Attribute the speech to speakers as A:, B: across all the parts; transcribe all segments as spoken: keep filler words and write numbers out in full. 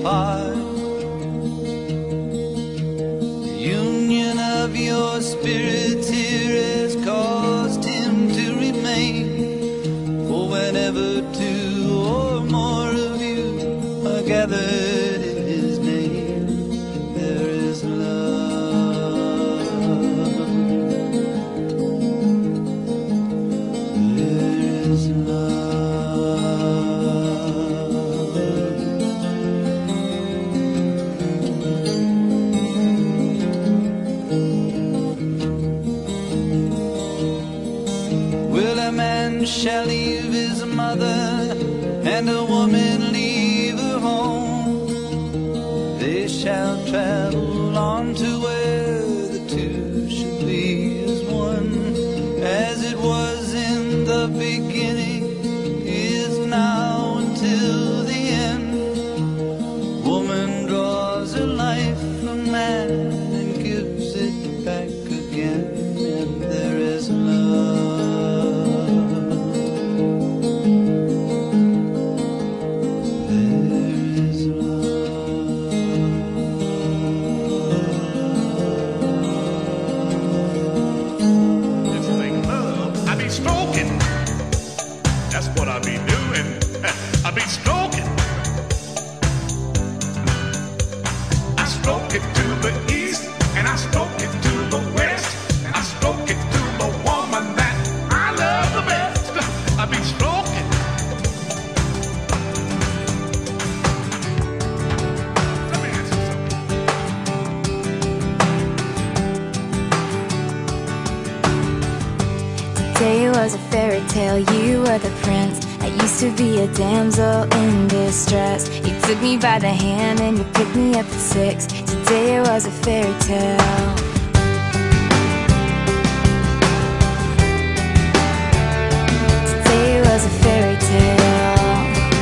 A: apart. The union of your spirits here has caused him to remain. For whenever two or more of you are gathered in his name, there is love. There is love. Will a man shall leave his mother, and a woman leave her home? They shall travel on to where the two shall be as one. As it was in the beginning, is now until the end. Woman draws her life from man and gives it back again, and there is love.
B: Stroking, that's what I be doing. I be stroking. I stroke it to the east, and I stroke it to the west. I stroke it to the woman that I love the best. I be stroking. Let me ask you something.
C: Today was a fairy tale, you were the prince. I used to be a damsel in distress. You took me by the hand and you picked me up at six. Today was a fairy tale. Today was a fairy tale.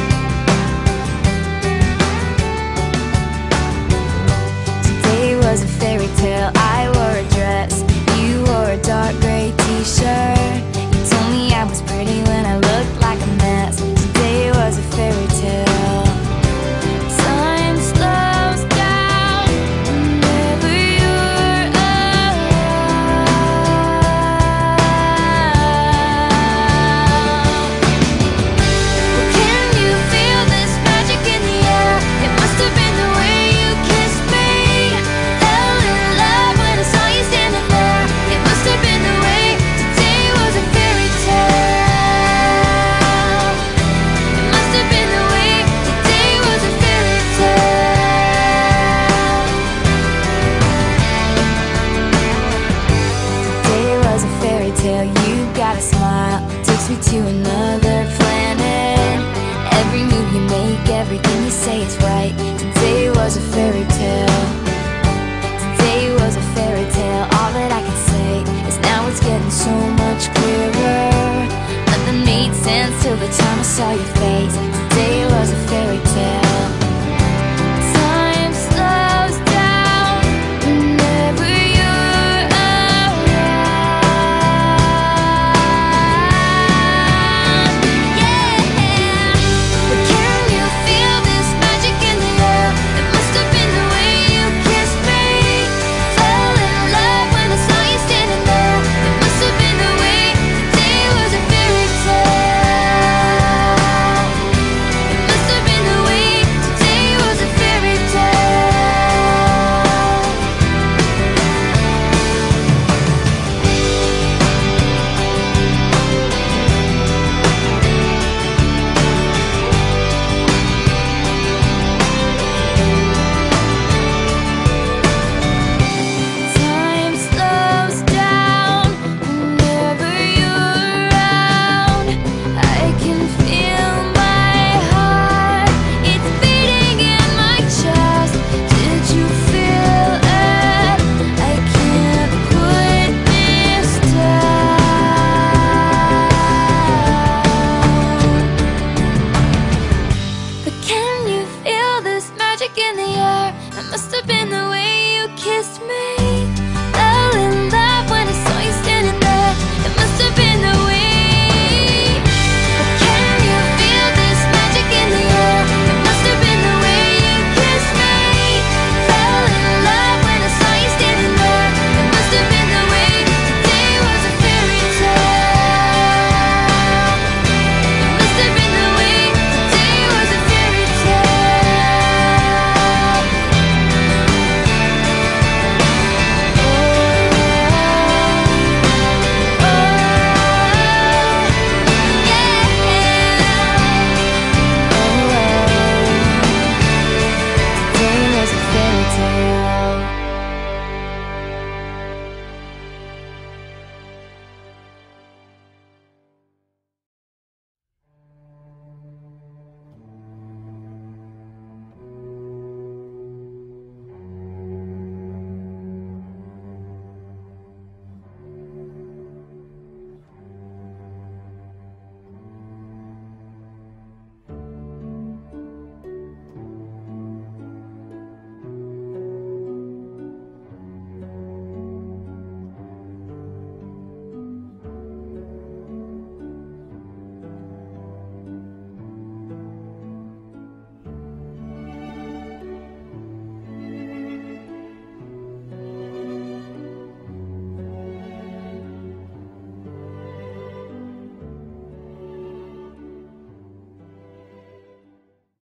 C: Today was a fairy tale. I wore a dress, you wore a dark gray t-shirt. You told me I was pretty when I looked like a mess. Today was a fairy tale. Time slows down whenever you're around. Well, can you feel this magic in the air? It must have been the way you kissed me. Fell in love when I saw you standing there. It must have been the way. Today was a fairy tale. It must have been the way. Today was a fairy tale. Today was a fairy tale. You got a smile, takes me to another planet. Every move you make, everything you say is right. Today was a fairy tale. Today was a fairy tale. All that I can say is now it's getting so much clearer. Nothing made sense till the time I saw your face. Today was a fairy tale. Time slows down whenever you're around. Yeah. But can you feel this magic in the air? It must have been the way you kissed me. Fell in love when I saw you standing there. It must have been the way. Today was a fairy tale. It must have been the way. Today was a fairy tale. Time slows down whenever you're around. I can feel my heart, it's beating in my chest. Did you feel it? I can't put this down. But can you feel this magic in the air? It must have been the way you kissed me.